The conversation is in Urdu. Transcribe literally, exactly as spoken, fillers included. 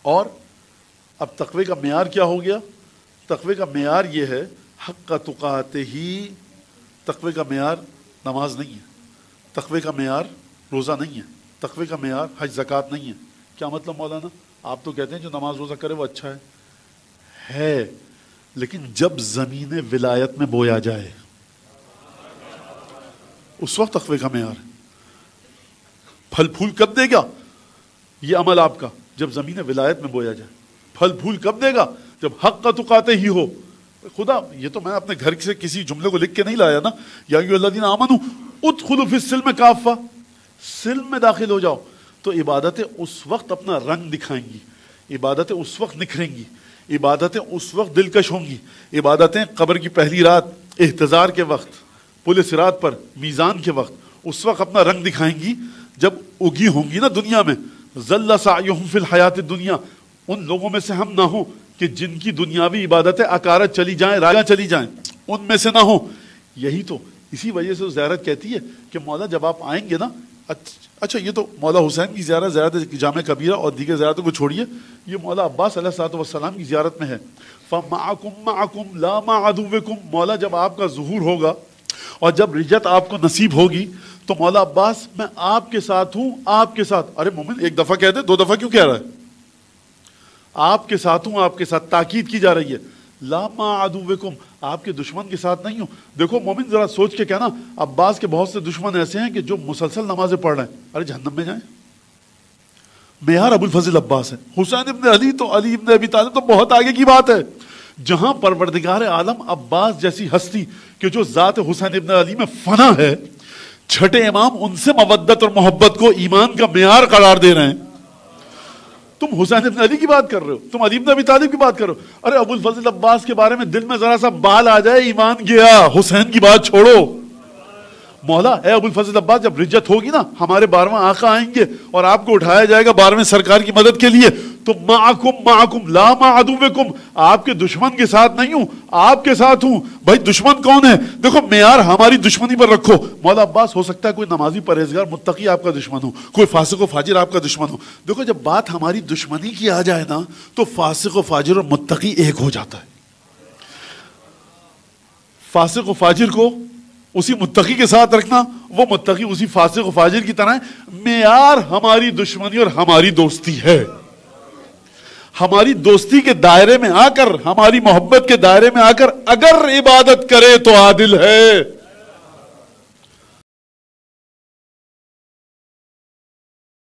اور اب تقوی کا معیار کیا ہو گیا؟ تقوی کا معیار یہ ہے حق تقاتے ہی. تقوی کا معیار نماز نہیں ہے، تقوی کا معیار روزہ نہیں ہے، تقوی کا معیار حج زکوٰۃ نہیں ہے. کیا مطلب مولانا؟ آپ تو کہتے ہیں جو نماز روزہ کرے وہ اچھا ہے ہے لیکن جب زمین ولایت میں بویا جائے اس وقت تقوی کا معیار ہے. پھل پھول کب دے گا یہ عمل آپ کا؟ جب زمین ولایت میں بویا جائے. پھل پھول کب دے گا؟ جب حق کا تقاتے ہی ہو. خدا یہ تو میں اپنے گھر سے کسی جملے کو لکھ کے نہیں لایا نا. یا ایھا الذین آمنوا ادخلوا فی السلم کافہ، سلم میں داخل ہو جاؤ. تو عبادتیں اس وقت اپنا رنگ دکھائیں گی، عبادتیں اس وقت نکھریں گی، عبادتیں اس وقت دلکش ہوں گی. عبادتیں قبر کی پہلی رات، احتضار کے وقت، پل صراط پر، میزان کے وقت، اس وقت اپنا رنگ دکھائیں گی جب اگی ہوں گی نا دنیا میں. ظل سعیہم فی الحیات الدنیا، ان لوگوں میں سے ہم نہ ہوں کہ جن کی دنیاوی عبادتیں اکارت چلی جائیں، راجہ چلی جائیں، ان میں سے نہ ہوں. یہی تو اسی وجہ سے زیارت کہتی ہے کہ مولا جب آپ آئیں گے نا، اچھا یہ تو مولا حسین کی زیارت، زیارت جامع کبیرہ اور دیگر زیارتوں کو چھوڑیے، یہ مولا عباس علیہ الصلوۃ والسلام کی زیارت میں ہے. فَمَعَكُمْ مَعَكُمْ لَا مَعَ عَدُوِّكُمْ، مولا جب آپ کا ظہور ہوگا اور جب رجت آپ کو نصیب ہوگی تو مولا عباس میں آپ کے ساتھ ہوں، آپ کے ساتھ. ارے مومن ایک دفعہ کہہ دے، دو دفعہ کیوں کہہ رہا ہے؟ آپ کے ساتھ ہوں، آپ کے ساتھ تاکید کی جا رہی ہے. لا مع عدوکم، آپ کے دشمن کے ساتھ نہیں ہوں. دیکھو مومن ذرا سوچ کے کہنا، عباس کے بہت سے دشمن ایسے ہیں کہ جو مسلسل نمازیں پڑھ رہے ہیں، ارے جہنم میں جائیں. معیار ابو الفضل عباس ہے. حسین ابن علی تو علی ابن ابی طالب تو بہت آگے کی بات ہے. جہاں پروردگار عالم عباس جیسی ہستی کہ جو ذات حسین ابن علی میں فنا ہے، چھٹے امام ان سے مودت اور محبت کو ایمان کا معیار قرار دے رہے ہیں. تم حسین ابن علی کی بات کر رہے ہو، تم علی ابن ابی طالب کی بات کر رہے ہو. ارے ابو الفضل عباس کے بارے میں دل میں ذرا سا بال آ جائے، ایمان گیا. حسین کی بات چھوڑو. مولا اے ابو الفضل عباس جب رجت ہوگی نا، ہمارے بارہواں آقا آئیں گے اور آپ کو اٹھایا جائے گا بارہویں سرکار کی مدد کے لیے، تو معکم معکم لا مع عدوکم، آپ کے دشمن کے ساتھ نہیں ہوں، آپ کے ساتھ ہوں. بھائی دشمن کون ہے؟ دیکھو معیار ہماری دشمنی پر رکھو. مولا عباس ہو سکتا ہے کوئی نمازی پرہیزگار متقی آپ کا دشمن ہو، کوئی فاسق و فاجر آپ کا دشمن ہو. دیکھو جب بات ہماری دشمنی کی آ جائے نا تو فاسق و فاجر اور متقی ایک ہو جاتا ہے. فاسق و فاجر کو اسی متقی کے ساتھ رکھنا، وہ متقی اسی فاسق و فاجر کی طرح ہے. معیار ہماری دشمنی اور ہماری دوستی ہے. ہماری دوستی کے دائرے میں آ کر، ہماری محبت کے دائرے میں آ کر اگر عبادت کرے تو عادل ہے.